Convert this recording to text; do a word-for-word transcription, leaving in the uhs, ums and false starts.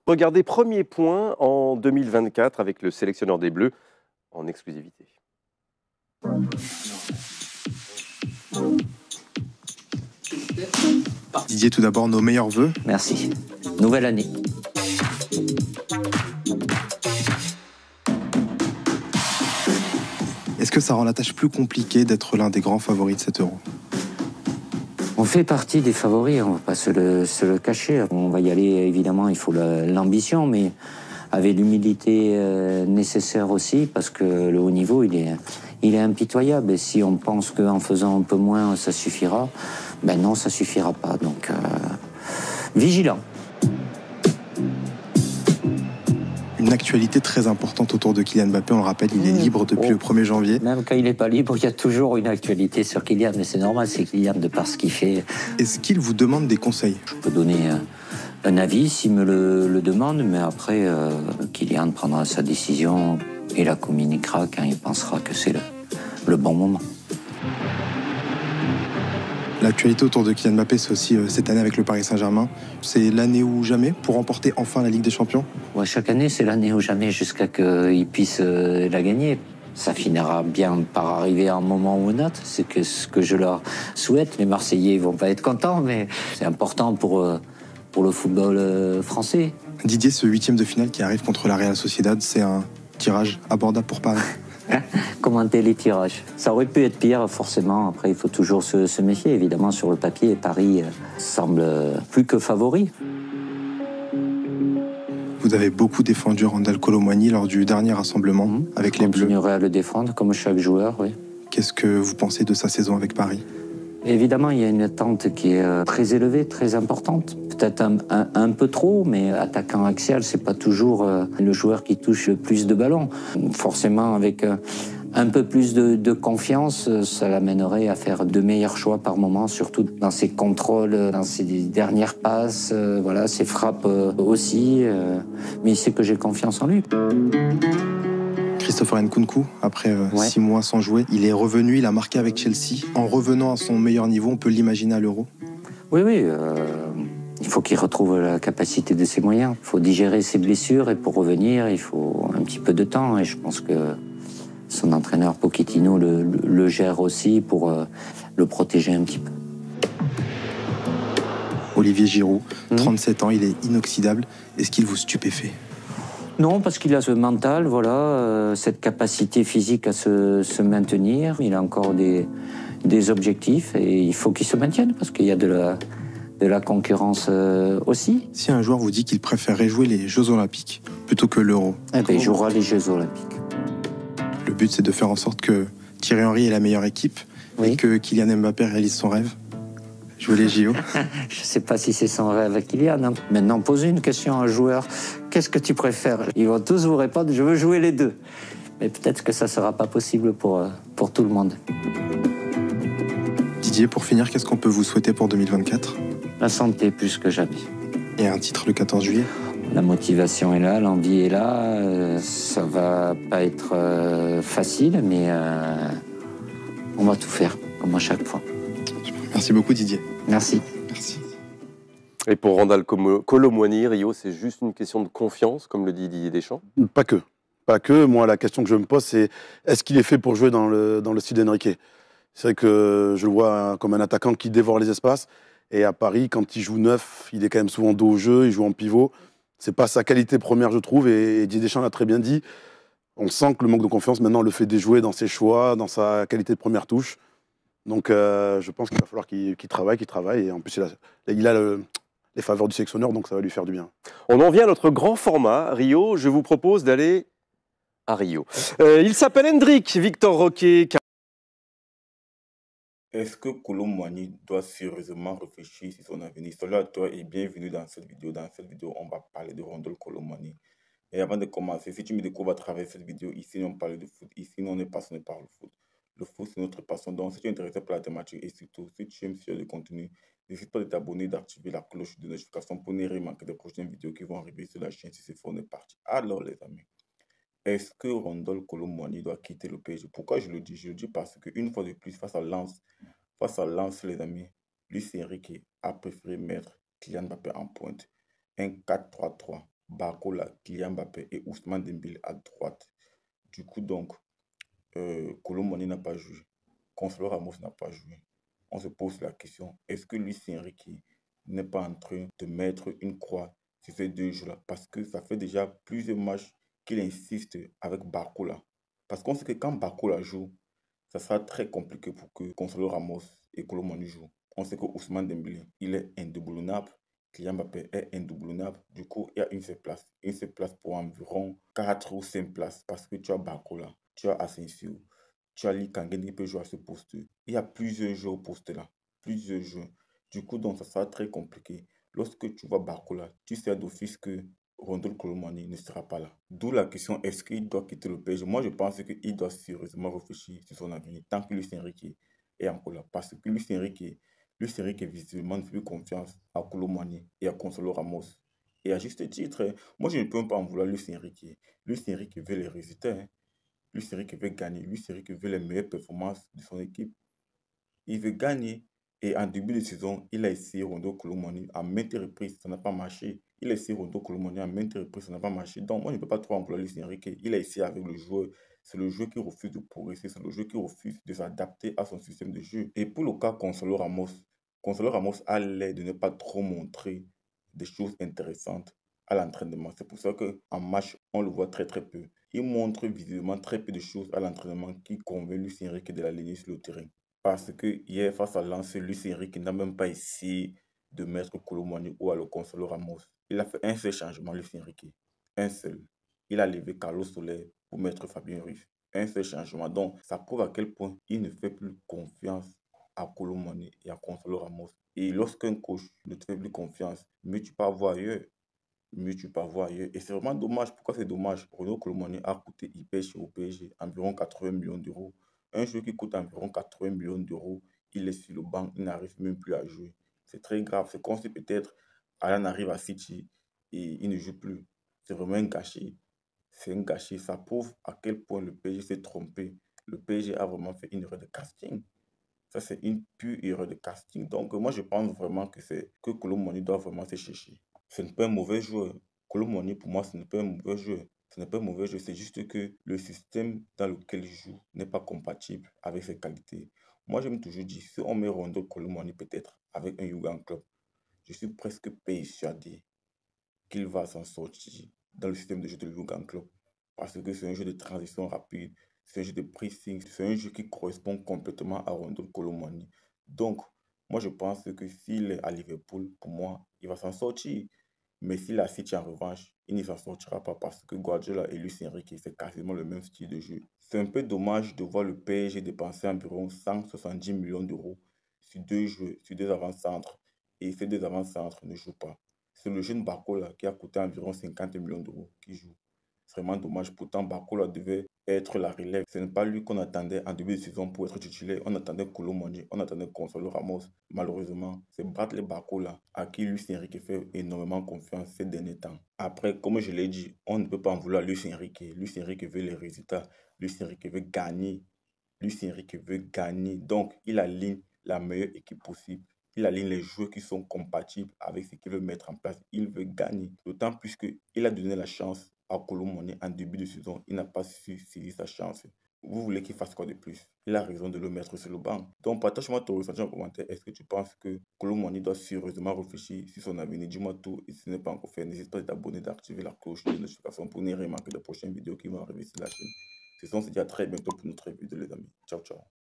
Regardez, premier point en deux mille vingt-quatre avec le sélectionneur des Bleus en exclusivité. Didier, tout d'abord, nos meilleurs vœux. Merci. Nouvelle année. Est-ce que ça rend la tâche plus compliquée d'être l'un des grands favoris de cet Euro? On fait partie des favoris, on ne va pas se le, se le cacher. On va y aller, évidemment, il faut l'ambition, mais avec l'humilité euh, nécessaire aussi, parce que le haut niveau, il est, il est impitoyable. Et si on pense qu'en faisant un peu moins, ça suffira, ben non, ça suffira pas. Donc, euh, vigilant. Une actualité très importante autour de Kylian Mbappé, on le rappelle, il est libre depuis oh. le premier janvier. Même quand il n'est pas libre, il y a toujours une actualité sur Kylian, mais c'est normal, c'est Kylian de par ce qu'il fait. Est-ce qu'il vous demande des conseils? Je peux donner euh, un avis s'il me le, le demande, mais après, euh, Kylian prendra sa décision et la communiquera quand il pensera que c'est le, le bon moment. L'actualité autour de Kylian Mbappé, c'est aussi euh, cette année avec le Paris Saint-Germain. C'est l'année ou jamais pour remporter enfin la Ligue des Champions? Ouais, chaque année, c'est l'année ou jamais jusqu'à qu'il puisse euh, la gagner. Ça finira bien par arriver à un moment ou un autre. C'est que ce que je leur souhaite. Les Marseillais vont pas être contents, mais c'est important pour, euh, pour le football euh, français. Didier, ce huitième de finale qui arrive contre la Real Sociedad, c'est un tirage abordable pour Paris? Commenter les tirages. Ça aurait pu être pire, forcément. Après, il faut toujours se, se méfier. Évidemment, sur le papier, Paris euh, semble euh, plus que favori. Vous avez beaucoup défendu Randal Kolo Muani lors du dernier rassemblement mmh. avec les Bleus. Je continuerai à le défendre, comme chaque joueur, oui. Qu'est-ce que vous pensez de sa saison avec Paris? Évidemment, il y a une attente qui est euh, très élevée, très importante. Peut-être un, un, un peu trop, mais attaquant axial, c'est pas toujours euh, le joueur qui touche le plus de ballons. Forcément, avec euh, un peu plus de, de confiance, ça l'amènerait à faire de meilleurs choix par moment, surtout dans ses contrôles, dans ses dernières passes, euh, voilà, ses frappes euh, aussi. Euh, mais il sait que j'ai confiance en lui. Christopher Nkunku, après euh, ouais. six mois sans jouer, il est revenu, il a marqué avec Chelsea. En revenant à son meilleur niveau, on peut l'imaginer à l'Euro? Oui, oui. Euh, il faut qu'il retrouve la capacité de ses moyens. Il faut digérer ses blessures et pour revenir, il faut un petit peu de temps. Et je pense que son entraîneur Pochettino le, le, le gère aussi pour euh, le protéger un petit peu. Olivier Giroud, mmh. trente-sept ans, il est inoxydable. Est-ce qu'il vous stupéfait? Non, parce qu'il a ce mental, voilà, euh, cette capacité physique à se, se maintenir. Il a encore des, des objectifs et il faut qu'il se maintienne parce qu'il y a de la, de la concurrence euh, aussi. Si un joueur vous dit qu'il préférerait jouer les Jeux Olympiques plutôt que l'Euro, eh ben, il jouera les Jeux Olympiques. Le but, c'est de faire en sorte que Thierry Henry ait la meilleure équipe oui. et que Kylian Mbappé réalise son rêve. Jouer les J O. Je ne sais pas si c'est son rêve avec Kylian. Hein. Maintenant, posez une question à un joueur. Qu'est-ce que tu préfères? Ils vont tous vous répondre, je veux jouer les deux. Mais peut-être que ça ne sera pas possible pour, pour tout le monde. Didier, pour finir, qu'est-ce qu'on peut vous souhaiter pour deux mille vingt-quatre? La santé plus que jamais. Et un titre le quatorze juillet? La motivation est là, l'envie est là. Euh, ça va pas être euh, facile, mais euh, on va tout faire, comme à chaque fois. Merci beaucoup Didier. Merci. Merci. Et pour Randal Kolo Muani, Rio, c'est juste une question de confiance, comme le dit Didier Deschamps? Pas que. Pas que. Moi, la question que je me pose, c'est est-ce qu'il est fait pour jouer dans le, dans le style d'Enrique? C'est vrai que je le vois comme un attaquant qui dévore les espaces. Et à Paris, quand il joue neuf, il est quand même souvent dos au jeu, il joue en pivot. C'est pas sa qualité première, je trouve. Et Didier Deschamps l'a très bien dit. On sent que le manque de confiance, maintenant, le fait déjouer dans ses choix, dans sa qualité de première touche. Donc, euh, je pense qu'il va falloir qu'il qu'il travaille, qu'il travaille. Et en plus, il a, il a le, les faveurs du sélectionneur, donc ça va lui faire du bien. On en vient à notre grand format, Rio. Je vous propose d'aller à Rio. Euh, il s'appelle Hendrik Victor Roquet. Est-ce que Kolo Muani doit sérieusement réfléchir sur son avenir? Salut à toi et bienvenue dans cette vidéo. Dans cette vidéo, on va parler de Randal Kolo Muani. Et avant de commencer, si tu me découvres à travers cette vidéo, ici on parle de foot, ici on est passionné par le foot. Le foot, c'est notre passion. Donc, si tu es intéressé par la thématique et surtout, si tu aimes ce genre de contenu, n'hésite pas de t'abonner, d'activer la cloche de notification pour ne rien manquer des prochaines vidéos qui vont arriver sur la chaîne si c'est fait, on est parti. Alors, les amis, est-ce que Randal Kolo Muani doit quitter le P S G? Pourquoi je le dis? Je le dis parce qu'une fois de plus, face à Lens, face à Lens, les amis, Luis Enrique a préféré mettre Kylian Mbappé en pointe. Un quatre trois trois Barcola, Kylian Mbappé et Ousmane Dembélé à droite. Du coup, donc, euh, Kolo Muani n'a pas joué. Gonzalo Ramos n'a pas joué. On se pose la question, est-ce que Luis Enrique n'est pas en train de mettre une croix sur ces deux joueurs-là? Parce que ça fait déjà plusieurs matchs qu'il insiste avec Barcola. Parce qu'on sait que quand Barcola joue, ça sera très compliqué pour que Gonzalo Ramos et Kolo Muani jouent. On sait que Ousmane Dembélé, il est indoublonnable. Kylian Mbappé est indoublonnable. Du coup, il y a une seule place. Une seule place pour environ quatre ou cinq places. Parce que tu as Barcola, tu as Asensio, tu as Lee Kangin qui peut jouer à ce poste. Il y a plusieurs joueurs au poste là. Plusieurs joueurs. Du coup, donc, ça sera très compliqué. Lorsque tu vois Barcola, tu sais d'office que Rondol Kolo Muani ne sera pas là. D'où la question, est-ce qu'il doit quitter le P S G? Moi, je pense qu'il doit sérieusement réfléchir sur son avenir tant que Luis Enrique est encore là. Parce que Luis Enrique, Luis Enrique visiblement ne fait plus confiance à Kolo Muani et à Gonzalo Ramos. Et à juste titre, moi, je ne peux pas en vouloir Luis Enrique. Luis Enrique veut les résultats. Hein. Luis Enrique veut gagner. Luis Enrique veut les meilleures performances de son équipe. Il veut gagner. Et en début de saison, il a essayé Rondol Kolo Muani à maintes reprises, ça n'a pas marché. Il a essayé Rondol Kolo Muani à maintes reprises, ça n'a pas marché. Donc, moi, je ne peux pas trop en vouloir Luis Enrique. Il a essayé avec le joueur. C'est le joueur qui refuse de progresser. C'est le joueur qui refuse de s'adapter à son système de jeu. Et pour le cas Gonzalo Ramos, Gonzalo Ramos a l'air de ne pas trop montrer des choses intéressantes à l'entraînement. C'est pour ça qu'en match, on le voit très très peu. Il montre visiblement très peu de choses à l'entraînement qui convainc Luis Enrique de l'aligner sur le terrain. Parce que hier, face à Lens, Luis Enrique n'a même pas essayé de mettre Kolo Muani ou alors Gonzalo Ramos. Il a fait un seul changement, Luis Enrique. Un seul. Il a levé Carlos Soler pour mettre Fabien Ruiz. Un seul changement. Donc, ça prouve à quel point il ne fait plus confiance à Kolo Muani et à Gonzalo Ramos. Et lorsqu'un coach ne te fait plus confiance, mieux tu peux avoir ailleurs. Mieux tu peux avoir ailleurs. Et c'est vraiment dommage. Pourquoi c'est dommage? Rondol Kolo Muani a coûté hyper cher au P S G, environ quatre-vingts millions d'euros. Un joueur qui coûte environ quatre-vingts millions d'euros, il est sur le banc, il n'arrive même plus à jouer. C'est très grave. C'est comme si peut-être Alan arrive à City et il ne joue plus. C'est vraiment un gâchis. C'est un gâchis. Ça prouve à quel point le P S G s'est trompé. Le P S G a vraiment fait une erreur de casting. Ça, c'est une pure erreur de casting. Donc, moi, je pense vraiment que c'est que Kolo Muani doit vraiment se chercher. Ce n'est pas un mauvais joueur. Kolo Muani, pour moi, ce n'est pas un mauvais joueur. Ce n'est pas un mauvais jeu, c'est juste que le système dans lequel il joue n'est pas compatible avec ses qualités. Moi, j'aime toujours dire, si on met Rondol Kolo Muani peut-être avec un Jürgen Klopp, je suis presque persuadé qu'il va s'en sortir dans le système de jeu de Jürgen Klopp. Parce que c'est un jeu de transition rapide, c'est un jeu de pressing, c'est un jeu qui correspond complètement à Rondol Kolo Muani. Donc, moi, je pense que s'il est à Liverpool, pour moi, il va s'en sortir. Mais s'il a City en revanche, il ne s'en sortira pas parce que Guardiola et Luis Enrique, c'est quasiment le même style de jeu. C'est un peu dommage de voir le P S G dépenser environ cent soixante-dix millions d'euros sur deux jeux, sur deux avant-centres. Et ces deux avant-centres ne jouent pas. C'est le jeune Barcola qui a coûté environ cinquante millions d'euros qui joue. C'est vraiment dommage. Pourtant, Barcola devait être la relève. Ce n'est pas lui qu'on attendait en début de saison pour être titulaire. On attendait Kolo Muani, on attendait Gonzalo Ramos. Malheureusement, c'est Bradley Barcola à qui Luis Enrique fait énormément confiance ces derniers temps. Après, comme je l'ai dit, on ne peut pas en vouloir Luis Enrique. Luis Enrique veut les résultats. Luis Enrique veut gagner. Luis Enrique veut gagner. Donc, il aligne la meilleure équipe possible. Il aligne les joueurs qui sont compatibles avec ce qu'il veut mettre en place. Il veut gagner. D'autant plus qu'il a donné la chance à Kolo Muani en début de saison. Il n'a pas su saisir sa chance. Vous voulez qu'il fasse quoi de plus? Il a raison de le mettre sur le banc. Donc, partage-moi ton ressenti en commentaire. Est-ce que tu penses que Kolo Muani doit sérieusement réfléchir sur son avenir? Dis-moi tout. Et si ce n'est pas encore fait, n'hésite pas à t'abonner, d'activer la cloche de notification pour ne rien manquer de prochaines vidéos qui vont arriver sur la chaîne. C'est ça, on se dit à très bientôt pour notre vidéo, les amis. Ciao, ciao.